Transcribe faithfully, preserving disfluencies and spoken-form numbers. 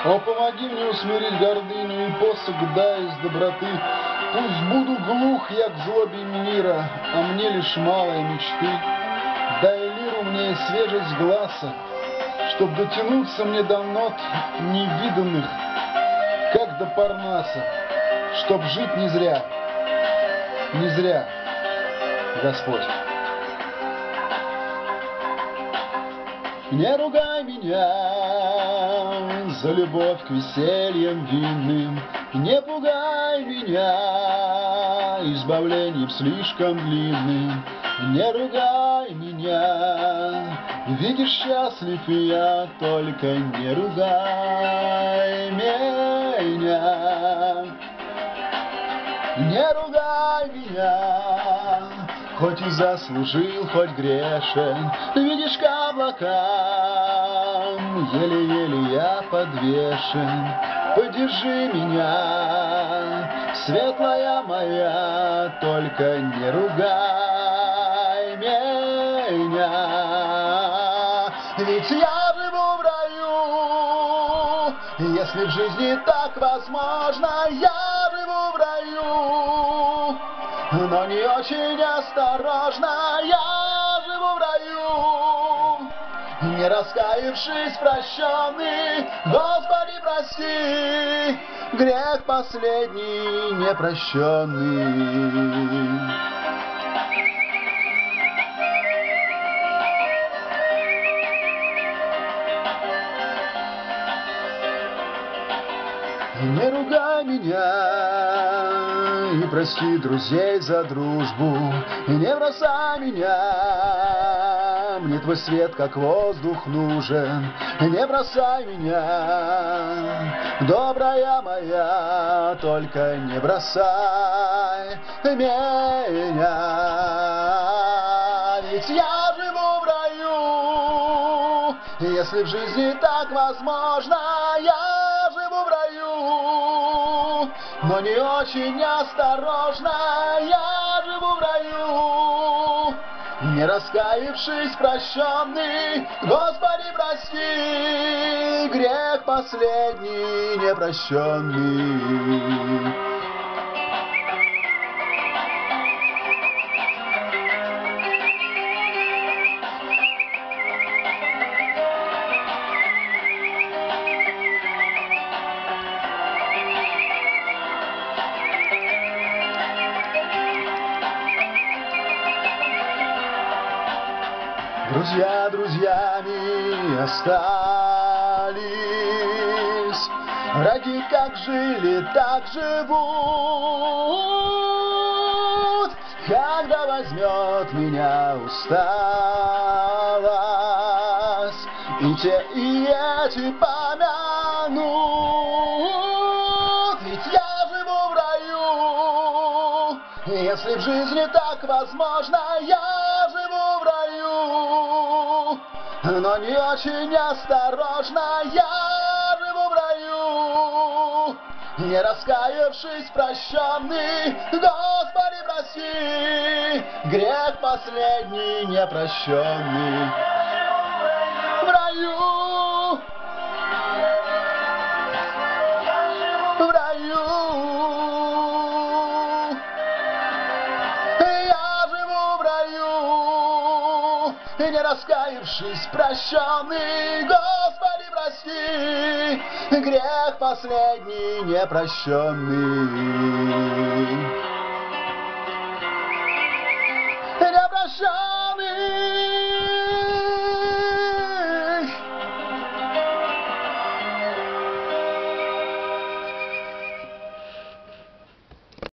О, помоги мне усмирить гордыню и посох дай из доброты. Пусть буду глух я к злобе мира, а мне лишь малой мечты. Дай лиру мне и свежесть глаза, чтоб дотянуться мне до нот невиданных, как до Парнаса, чтоб жить не зря, не зря, Господь. Не ругай меня за любовь к весельям винным, не пугай меня избавлением слишком длинным, не ругай меня, видишь, счастлив я, только не ругай меня, не ругай меня. Хоть и заслужил, хоть грешен, видишь, к облакам еле-еле я подвешен. Поддержи меня, светлая моя, только не ругай меня. Ведь я живу в раю, если в жизни так возможно, я живу в раю. Но не очень осторожно, я живу в раю, не раскаявшись, прощенный, Господи, прости, грех последний непрощенный. Не ругай меня и прости друзей за дружбу, и не бросай меня, мне твой свет как воздух нужен, не бросай меня, добрая моя, только не бросай меня, ведь я живу в раю, если в жизни так возможно, я живу в раю, но не очень осторожно, я живу в раю, не раскаявшись, прощенный, Господи, прости, грех последний непрощенный. Друзья друзьями остались, враги как жили, так живут. Когда возьмет меня усталость, и те, и эти помянут, ведь я живу в раю, если в жизни так возможно, я живу в раю, но не очень осторожно, я живу в раю, не раскаявшись, прощенный, Господи, прости, грех последний непрощенный. В раю, в раю, я живу в раю, не раскаявшись, прощенный, Господи, прости, грех последний непрощенный.